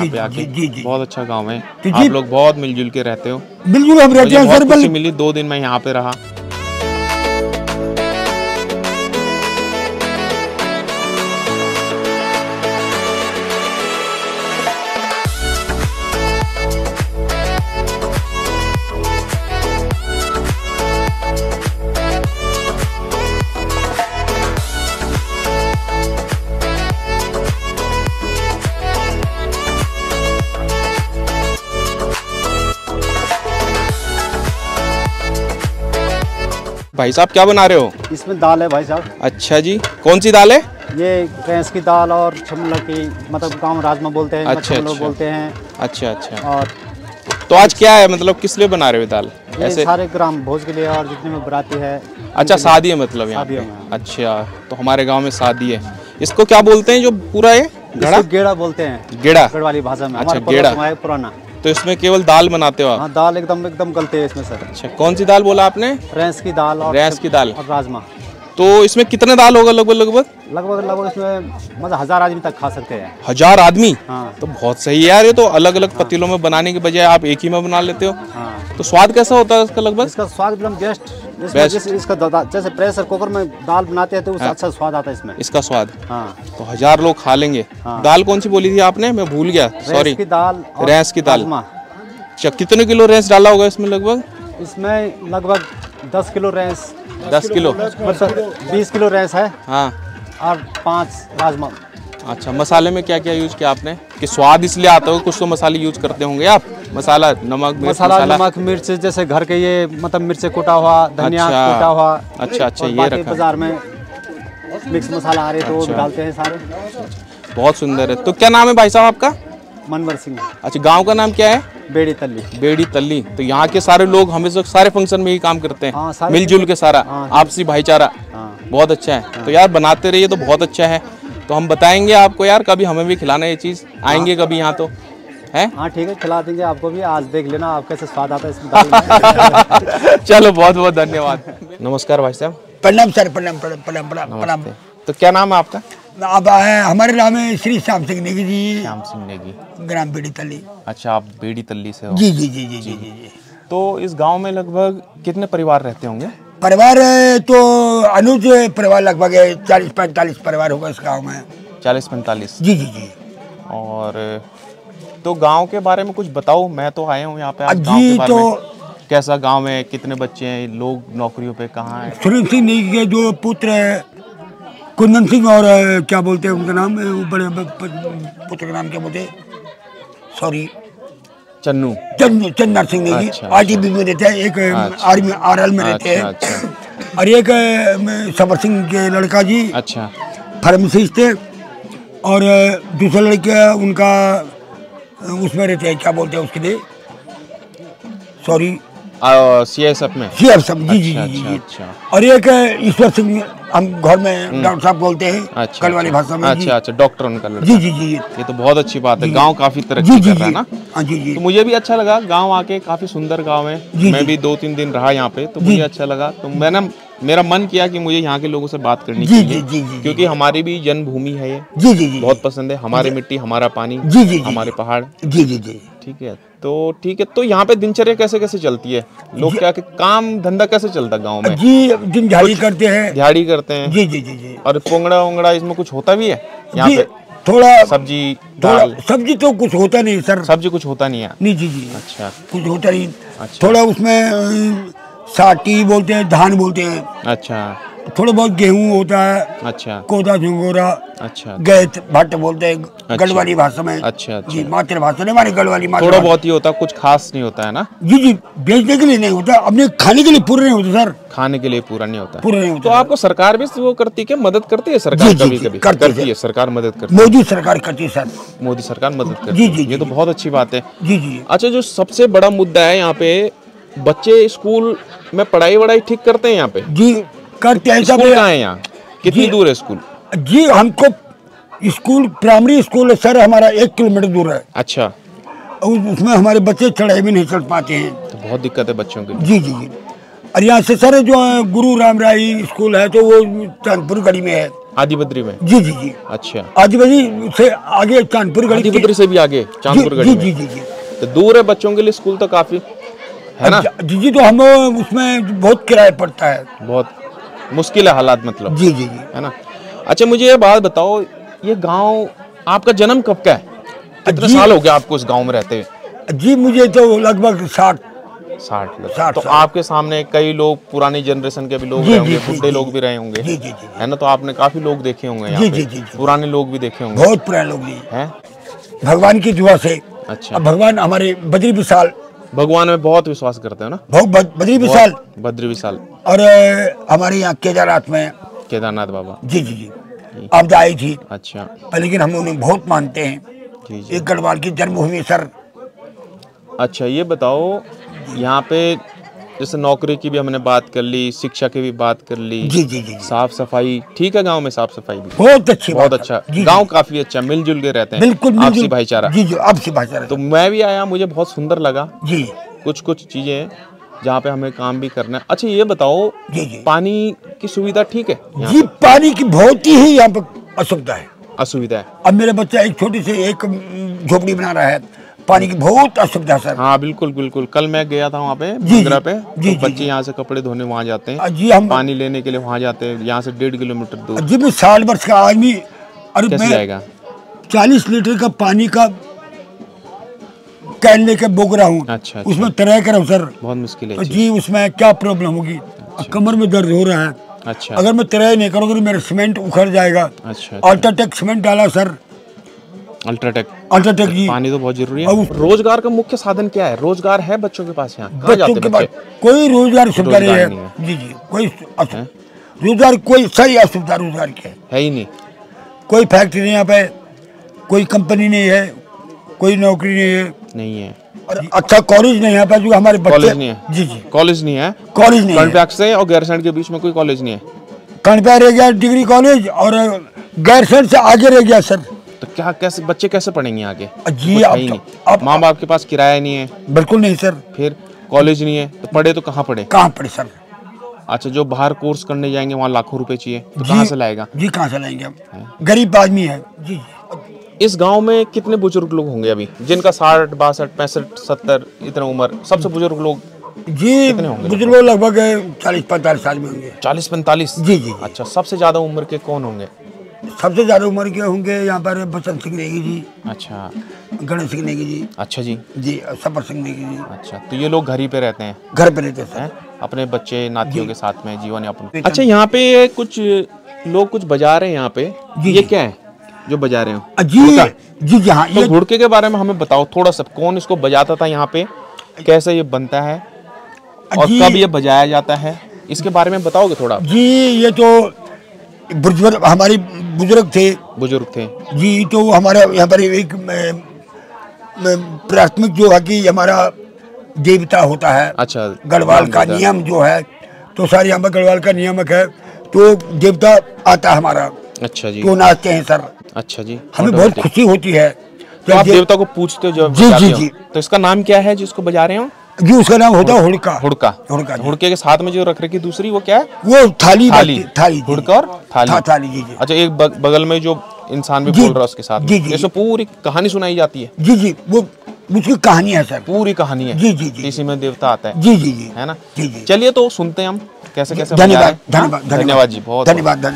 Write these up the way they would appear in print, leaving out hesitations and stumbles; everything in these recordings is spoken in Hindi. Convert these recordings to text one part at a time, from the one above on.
पे आके। जी। बहुत अच्छा गांव है, आप लोग बहुत मिलजुल के रहते हो। बिल्कुल हम रहते हैं सर। बहुत खुशी मिली, 2 दिन मैं यहाँ पे रहा। भाई साहब क्या बना रहे हो? इसमें दाल है भाई साहब। अच्छा जी, कौन सी दाल है? ये भैंस की दाल और छमला की, मतलब गाँव राजमा बोलते हैं। अच्छा, अच्छा। बोलते हैं। अच्छा अच्छा। और तो आज क्या है, मतलब किस लिए बना रहे हो दाल? ये ऐसे सारे ग्राम भोज के लिए और जितने में बराती है। अच्छा, शादी है मतलब यहाँ पे? अच्छा, तो हमारे गांव में शादी है। इसको क्या बोलते हैं जो पूरा है घड़ा? गेड़ा बोलते हैं। गेड़ा? गढ़ वाली भाषा में। अच्छा, गेड़ा पुराना। तो इसमें केवल दाल बनाते हो आप? हाँ, दाल एकदम गलते है इसमें सर। अच्छा, कौन सी दाल बोला आपने? भैंस की दाल और भैंस की दाल और राजमा। तो इसमें कितने दाल होगा लगभग? इसमें मतलब 1000 आदमी तक खा सकते हैं। 1000 आदमी? हाँ। तो बहुत सही है यार, ये तो अलग अलग पतीलों में बनाने के बजाय आप एक ही में बना लेते हो। हाँ। तो स्वाद कैसा होता है इसका लगभग? इसका स्वाद एकदम बेस्ट। इसका जैसे प्रेशर कुकर में दाल बनाते हैं तो उसका अच्छा स्वाद आता है इसमें। इसका स्वाद? हाँ। तो 1000 लोग खा लेंगे। हाँ। दाल कौन सी बोली थी आपने, मैं भूल गया, सॉरी। की दाल। रैंस की दाल। अच्छा, कितने किलो रैंस डाला होगा इसमें लगभग? इसमें लगभग 10 किलो रैंस। 10 किलो? 20 किलो रैंस है। हाँ। और 5 राजमा। अच्छा, मसाले में क्या क्या यूज किया आपने कि स्वाद इसलिए आता हो? कुछ तो मसाले यूज करते होंगे आप? मसाला, नमक, मसाला, नमक, मिर्च, जैसे घर के ये मतलब मिर्च कुटा हुआ, धनिया कुटा हुआ। अच्छा, ये रखा। बाजार में मिक्स मसाला आ रहे तो वो डालते हैं सारे। बहुत सुंदर है। तो क्या नाम है भाई साहब आपका? मनवर सिंह। अच्छा, गांव का नाम क्या है? बेड़ी तल्ली। बेड़ी तल्ली। तो यहाँ के सारे लोग हमेशा सारे फंक्शन में ही काम करते हैं। हाँ, मिलजुल के सारा। हाँ, आपसी भाईचारा। हाँ। बहुत अच्छा है। हाँ। तो यार बनाते रहिए तो बहुत अच्छा है। तो हम बताएंगे आपको यार, कभी हमें भी खिलाना ये चीज़। आएंगे कभी यहाँ तो है। हाँ ठीक है, खिला देंगे आपको भी। आज देख लेना आप कैसे स्वाद आता है इसमें दाल में। चलो, बहुत बहुत धन्यवाद। नमस्कार भाई साहब। प्रणाम सर। प्रणाम। तो क्या नाम है आपका? अब हमारे नाम है श्री श्याम सिंह नेगी जी। श्याम सिंह नेगी, ग्राम बेड़ी तल्ली। अच्छा, आप बेड़ी तल्ली से हो? जी। तो इस गांव में लगभग कितने परिवार रहते होंगे? परिवार तो अनुज परिवार लगभग 40-45 परिवार होगा इस गांव में। 40-45? जी। और तो गांव के बारे में कुछ बताओ, मैं तो आया हूँ यहाँ पे। जी, गाँव के बारे में कैसा गांव है, कितने बच्चे हैं, लोग नौकरियों पे कहाँ हैं? सुरेंद्र सिंह नेगी के जो पुत्र है कुंदन सिंह और क्या बोलते हैं उनका नाम, बड़े पुत्र का नाम क्या बोलते, सॉरी, चन्नर सिंह नेगी। आरटीबी में रहते हैं, एक आर्मी आरएल में रहते हैं। और एक सबर सिंह के लड़का जी, अच्छा, फार्मासिस्ट थे। और दूसरा लड़का उनका उसमें रहते हैं, क्या बोलते हैं उसके लिए, सॉरी, सीएसएफ में। सीएसएफ, जी। अच्छा। और एक ईश्वर सिंह, हम घर में डॉक्टर साहब बोलते हैं, कल वाली भाषा में। अच्छा, डॉक्टर उनका लड़का। जी। ये तो बहुत अच्छी बात है। गांव काफी तरक्की कर रहा है ना? जी। तो मुझे भी अच्छा लगा गांव आके, काफी सुंदर गांव है। मैं भी 2-3 दिन रहा यहाँ पे, तो मुझे अच्छा लगा। तो मेरा मन किया कि मुझे यहाँ के लोगों से बात करनी चाहिए, क्योंकि हमारी भी जन्मभूमि है ये। जी। बहुत पसंद है, हमारी मिट्टी, हमारा पानी, हमारे पहाड़। जी। ठीक है, तो यहाँ पे दिनचर्या कैसे कैसे चलती है? लोग क्या काम धंधा कैसे चलता है गाँव में? जी, दिन दिहाड़ी करते हैं। जी। और पोंगड़ा इसमें कुछ होता भी है यहाँ पे? थोड़ा सब्जी, दाल। सब्जी तो कुछ होता नहीं सर। सब्जी कुछ होता नहीं है? नहीं जी। अच्छा, कुछ होता नहीं। अच्छा। थोड़ा उसमें साटी बोलते हैं, धान बोलते हैं। अच्छा। थोड़ा बहुत गेहूं होता है। अच्छा। कोदा झुंगोरा। अच्छा। गैत भट्ट बोलते हैं गढ़वाली भाषा में। अच्छा। जी, मातृभाषा में हमारी गढ़वाली। थोड़ा बहुत ही होता, कुछ खास नहीं होता है ना? जी, बेचने के लिए नहीं होता, अपने खाने के लिए पूरा नहीं होता सर। खाने के लिए पूरा नहीं होता? पूरा नहीं होता। तो आपको सरकार भी वो करती है, मदद करती है सरकार? कभी करती है सरकार, मदद करती है। मोदी सरकार करती है सर। मोदी सरकार मदद करती है। ये तो बहुत अच्छी बात है। जी। अच्छा, जो सबसे बड़ा मुद्दा है यहाँ पे, बच्चे स्कूल में पढ़ाई ठीक करते हैं यहाँ पे? जी, करते हैं। स्कूल कहाँ है यहाँ? कितनी दूर है स्कूल? जी, हमको स्कूल प्राइमरी स्कूल है सर, हमारा 1 किलोमीटर दूर है। अच्छा। उसमें हमारे बच्चे चढ़ाई भी नहीं चढ़ पाते हैं, तो बहुत दिक्कत है बच्चों की। जी। और यहाँ से सर जो गुरु राम राय स्कूल है तो वो चांदपुर गढ़ी में है। आदि बद्री में? जी जी जी। अच्छा, आदि बद्री से आगे चांदपुर गली। आदि बद्री से भी आगे चांदपुर गली में? जी जी जी। तो दूर है बच्चों के लिए स्कूल तो काफी है ना? जी जी। तो हम उसमें बहुत किराया पड़ता है, बहुत मुश्किल है हालात मतलब। जी जी जी। है ना? अच्छा मुझे ये बात बताओ, ये गांव आपका जन्म कब का है? कितने साल हो गया आपको इस गांव में रहते हुए? जी मुझे तो लगभग 60 तो आपके सामने कई लोग पुरानी जनरेशन के भी लोग रहे होंगे, बुढ़े लोग भी रहे होंगे, जी जी जी, है ना? तो आपने काफी लोग देखे होंगे यहाँ जी पे, जी जी, पुराने लोग भी देखे होंगे, बहुत पुराने लोग भी हैं भगवान की दुआ से। अच्छा, अब भगवान हमारे बद्री विशाल, भगवान में बहुत विश्वास करते हो ना? बहुत बद्री विशाल, बद्री विशाल। और हमारे यहाँ केदारनाथ में केदारनाथ बाबा। जी जी जी। आपदा आई थी, अच्छा, लेकिन हम उन्हें बहुत मानते हैं। जी जी। एक गढ़वाल की जन्मभूमि सर। अच्छा ये बताओ, यहाँ पे जैसे नौकरी की भी हमने बात कर ली, शिक्षा की भी बात कर ली, जी जी जी, साफ सफाई ठीक है गांव में? साफ सफाई भी बहुत अच्छी, बहुत अच्छा, गांव काफी अच्छा, मिलजुल के रहते हैं, बिल्कुल आपसी भाईचारा। जी जी, आपसी भाईचारा। तो मैं भी आया, मुझे बहुत सुंदर लगा जी। कुछ चीजें हैं जहाँ पे हमें काम भी करना है। अच्छा ये बताओ, जी जी, पानी की सुविधा ठीक है? जी पानी की बहुत ही यहाँ पे असुविधा है, असुविधा है। अब मेरा बच्चा एक छोटी से एक झोपड़ी बना रहा है, पानी की बहुत असुविधा सर। हाँ बिल्कुल बिल्कुल, कल मैं गया था वहाँ पे जी बंगरा पे, जी, तो बच्चे यहाँ से कपड़े धोने वहाँ जाते हैं जी, हम पानी लेने के लिए वहाँ जाते हैं, यहाँ से 1.5 किलोमीटर दूर। जी मैं 60 वर्ष का आदमी, अरे कैसे मैं जाएगा? 40 लीटर का पानी का कैन लेके बोग रहा हूँ। अच्छा, उसमें तरह कर रहा हूँ सर, बहुत मुश्किल है जी। उसमें क्या प्रॉब्लम होगी? कमर में दर्द हो रहा है। अच्छा, अगर मैं तरह नहीं करूँगा तो मेरा सीमेंट उखड़ जाएगा। अच्छा, अल्ट्राटेक सीमेंट डाला सर, अल्ट्राटेक जी। पानी तो बहुत जरूरी है। रोजगार का मुख्य साधन क्या है? रोजगार है बच्चों के पास? यहाँ कहाँ जाते बच्चों के पास कोई रोजगार सुविधा नहीं है। जी जी, कोई रोजगार, कोई सही असुविधा रोजगार की है ही नहीं। कोई फैक्ट्री नहीं यहाँ पे, कोई कंपनी नहीं है, कोई नौकरी नहीं है, और अच्छा कॉलेज नहीं है यहाँ पे जो हमारे बच्चे। कॉलेज नहीं है? जी जी, कॉलेज नहीं है। कॉलेज नहीं है। कर्णप्रयाग से और गैरसैंण के बीच में कोई कॉलेज नहीं है? कर्णप्रयाग रह गया डिग्री कॉलेज, और गैरसैंण से आगे रह गया सर। तो क्या, कैसे बच्चे कैसे पढ़ेंगे आगे? जी आप माँ बाप के पास किराया नहीं है? बिल्कुल नहीं सर। फिर कॉलेज नहीं है तो पढ़े तो कहाँ पढ़े? कहाँ पढ़े सर? अच्छा, जो बाहर कोर्स करने जाएंगे वहाँ लाखों रुपए चाहिए, तो कहाँ से लाएगा? जी कहाँ से लाएंगे हम, गरीब आदमी है जी। इस गांव में कितने बुजुर्ग लोग होंगे अभी जिनका 60, 62, 65, 70 इतना उम्र? सबसे बुजुर्ग लोग जी बुजुर्ग लोग लगभग 40-45 साल में होंगे। 40-45? जी जी। अच्छा, सबसे ज्यादा उम्र के कौन होंगे? सबसे ज्यादा उम्र के होंगे यहाँ पर बसंत सिंह नेगी जी। अच्छा, गणेश सिंह नेगी जी। अच्छा जी जी, सफर सिंह नेगी जी। अच्छा, तो ये लोग घर ही पे रहते हैं? घर पे रहते हैं अपने बच्चे नातियों के साथ में जीवन यापन। अच्छा, यहाँ पे कुछ लोग कुछ बजा रहे हैं यहाँ पे, ये क्या है जो बजा रहे हो? जी जी हाँ। तो घुड़के के बारे में हमें बताओ थोड़ा सा, कौन इसको बजाता था यहाँ पे, कैसे ये बनता है और कब ये बजाया जाता है, इसके बारे में बताओगे थोड़ा? जी ये तो हमारे बुजुर्ग थे जी। तो हमारे यहाँ पर एक प्राथमिक जो है कि हमारा देवता होता है। अच्छा, गढ़वाल का नियम जो है, तो सारे यहाँ पर गढ़वाल का नियमक है, तो देवता आता है हमारा। अच्छा जी, तो नाचते हैं सर। अच्छा जी, हमें बहुत खुशी होती है। तो आप देवता को पूछते हो जब जी जी जी। तो इसका नाम क्या है जिसको बजा रहे हो? जी उसका नाम होता है हुड़का। हुड़के के साथ में जो रख रखी दूसरी वो क्या है? वो थाली। हुड़का और थाली। जी। अच्छा, एक बगल में जो इंसान भी बोल रहा है उसके साथ जैसे पूरी कहानी सुनाई जाती है? जी जी, वो उसकी कहानी है सर, पूरी कहानी है। जी जी जी। इसी में देवता आता है। जी जी जी, है ना? जी जी। चलिए तो सुनते हैं हम कैसे कैसे। धन्यवाद धन्यवाद जी, बहुत धन्यवाद।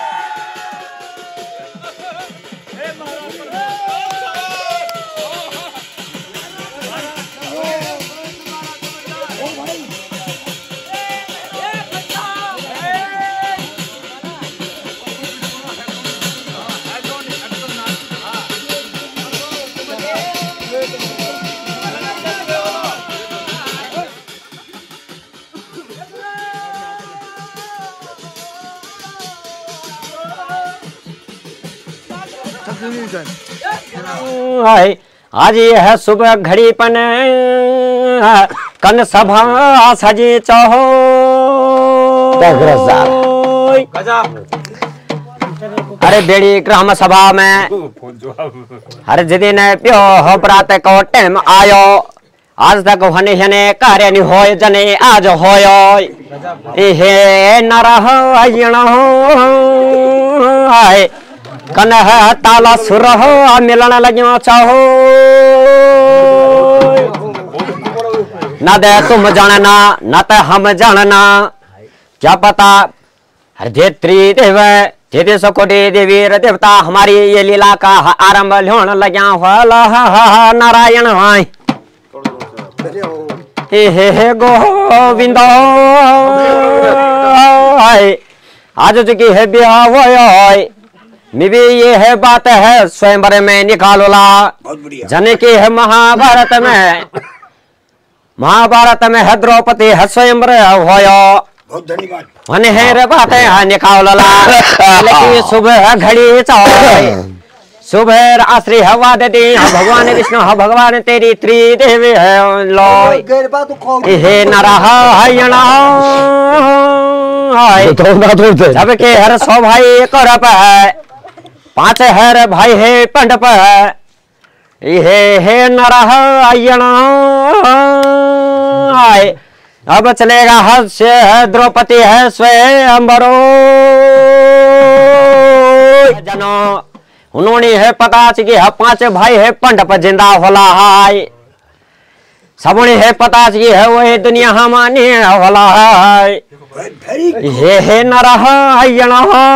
आज ये है सुबह घड़ी पन कन सभा सजे चहो। अरे बेड़ी ग्राम सभा में हर दिन प्यो हो प्रात को टाइम आयो, आज तक हने हने कार्य नहीं होय जने आज होयो। हे नर हो है कन्ह ताला सुर हो मिलन लगियो चाहो ना दे तुम जानना ना ते हम जानना क्या पता हरजेत्री देव जेदे सकोटे देवी देवता हमारी ये लीला का आरंभ होने लग्या होला नारायण भाई हे गोविंद आज चुकी है ब्याह हुआ में भी ये है बात है स्वयंवर में निकालोला जने की है महाभारत में है द्रौपदी है स्वयंवर होया बहुत धन्यवाद वने है रे बात है निकालोला लेकिन सुबह घड़ी चाय सुबह आश्री हवा देती भगवान विष्णु भगवान तेरी त्रिदेवी है लोय हे नारायण जब के हर सौ भाई करप है 5 हर भाई है पंडप है हे नारायण अब चलेगा हस्य है द्रौपदी है स्वयंवरो जनो उन्होंने है पता कि 5 भाई है पंडप जिंदा होला है सबने है पता कि है वो दुनिया हमानी होला है हे नारायण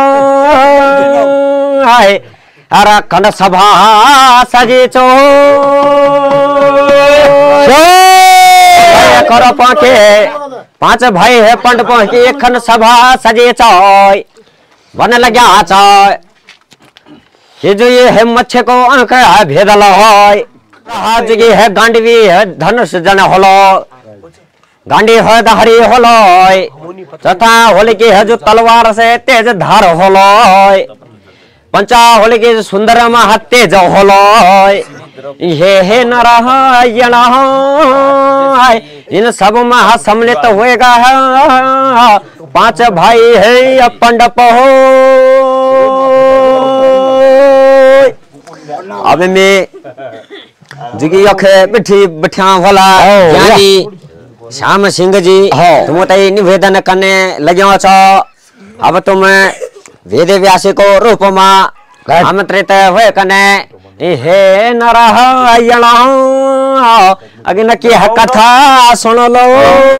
है अरे कंड सभा सजी चो करो पाके 5 भाई है पंडप की एक सभा सजे चोय बन लग्या चोय ये जो ये है मच्छे को अंक है भेदल है गांडवी है धनुष जन होलो गांडी है दहरी होलो तथा होली की है जो तलवार से तेज धार होलो पंचा होली की सुंदर महा तेज होलो ये है नारायण इन सब महा सम्मिलित होएगा 5 भाई है पंडप हो अब में जिगी अखे बिठी बिठा वाला यानी श्याम सिंह जी तुम तई निवेदन करने लग्यो छो अब तुम वेद व्यास को रूप में आमंत्रित हुए कने हे नारायण अगिन की कथा सुन लो।